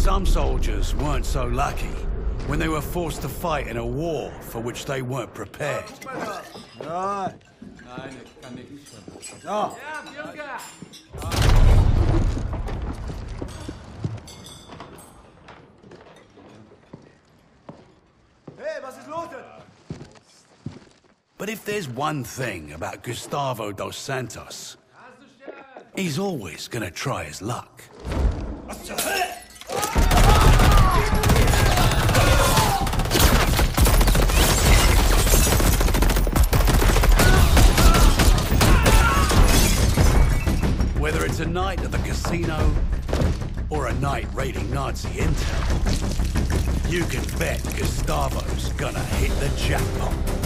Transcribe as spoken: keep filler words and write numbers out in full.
Some soldiers weren't so lucky when they were forced to fight in a war for which they weren't prepared. Ja. Nein, ich kann nicht. Ja. Hey, was ist los? But if there's one thing about Gustavo dos Santos, he's always gonna try his luck. Whether it's a night at the casino or a night raiding Nazi intel, you can bet Gustavo's gonna hit the jackpot.